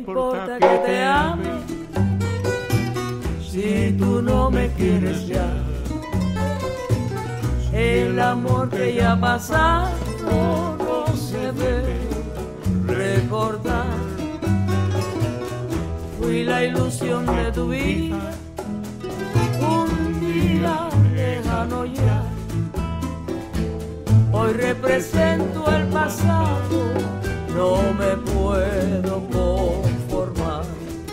importa que te ame si tú no me quieres ya? El amor que ya ha pasado no se debe recordar. Fui la ilusión de tu vida, un día lejano ya. Hoy represento el pasado, no me puedo conformar.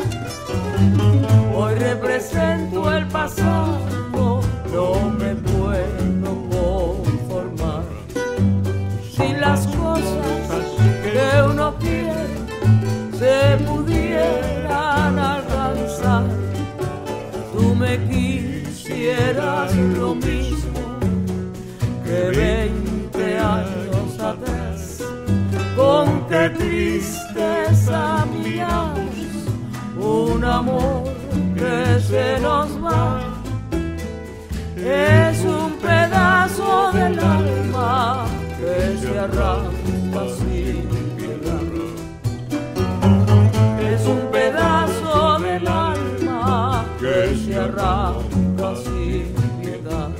Hoy represento el pasado, no me puedo conformar. Si las cosas que uno quiere se pudieran alcanzar, tú me quisieras lo mismo que 20 años atrás. Con qué tristeza miramos un amor que se nos va. Es un pedazo del alma que se arranca sin piedad. Es un pedazo del alma que se arranca sin piedad.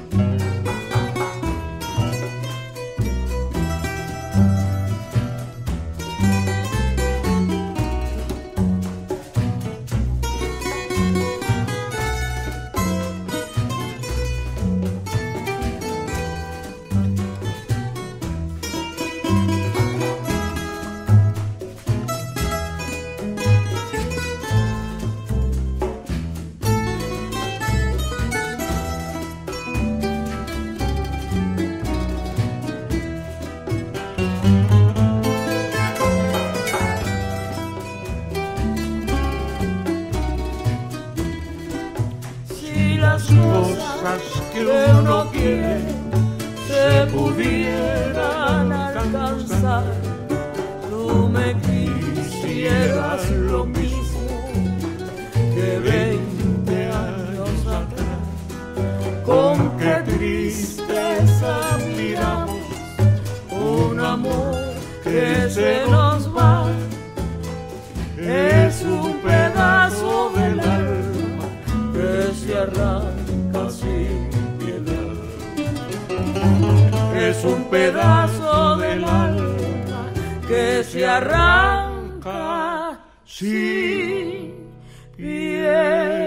Las cosas que uno quiere se pudieran alcanzar, tú me quisieras lo mismo que 20 años atrás. Con qué tristeza miramos un amor que se nos va. Es un pedazo del alma que se arranca sin piedad. Es un pedazo del alma que se arranca sin piedad.